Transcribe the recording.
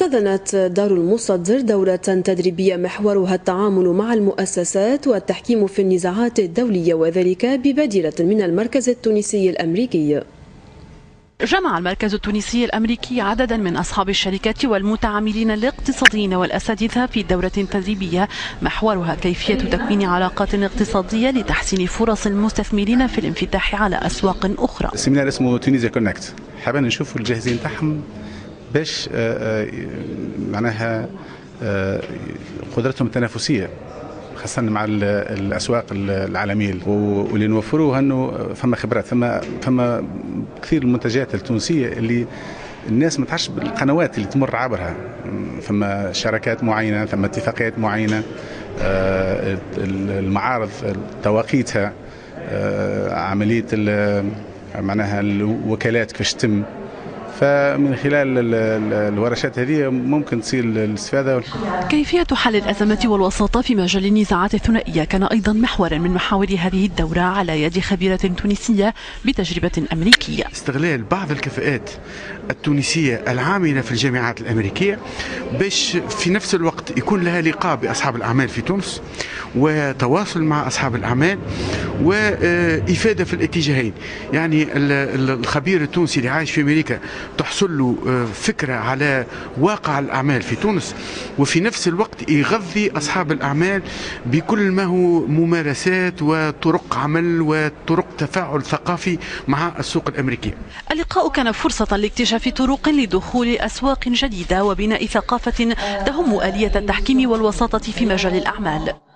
احتضنت دار المصدر دورة تدريبية محورها التعامل مع المؤسسات والتحكيم في النزاعات الدولية، وذلك ببادرة من المركز التونسي الأمريكي. جمع المركز التونسي الأمريكي عددا من أصحاب الشركات والمتعاملين الاقتصاديين والأساتذة في دورة تدريبية محورها كيفية تكوين علاقات اقتصادية لتحسين فرص المستثمرين في الانفتاح على أسواق أخرى. السيمينار اسمه تونيزيا كونكت، حابين نشوفوا الجاهزين تاعهم باش معناها قدرتهم التنافسية خاصة مع الأسواق العالمية، واللي نوفروه أنه فما خبرات، فما كثير المنتجات التونسية اللي الناس ما تعرفش بالقنوات اللي تمر عبرها، فما شراكات معينة، فما اتفاقيات معينة، المعارض تواقيتها، عملية معناها الوكالات كيفاش تتم. فمن خلال الورشات هذه ممكن تصير الاستفادة. كيفية حل الأزمات والوساطة في مجال النزاعات الثنائية كان أيضا محورا من محاور هذه الدورة على يد خبيرة تونسية بتجربة أمريكية. استغلال بعض الكفاءات التونسية العاملة في الجامعات الأمريكية باش في نفس الوقت يكون لها لقاء بأصحاب الأعمال في تونس وتواصل مع أصحاب الأعمال وإفادة في الاتجاهين. يعني الخبير التونسي اللي عايش في أمريكا تحصل له فكرة على واقع الأعمال في تونس، وفي نفس الوقت يغذي أصحاب الأعمال بكل ما هو ممارسات وطرق عمل وطرق تفاعل ثقافي مع السوق الأمريكي. اللقاء كان فرصة لاكتشاف طرق لدخول أسواق جديدة وبناء ثقافة تهم آلية التحكيم والوساطة في مجال الأعمال.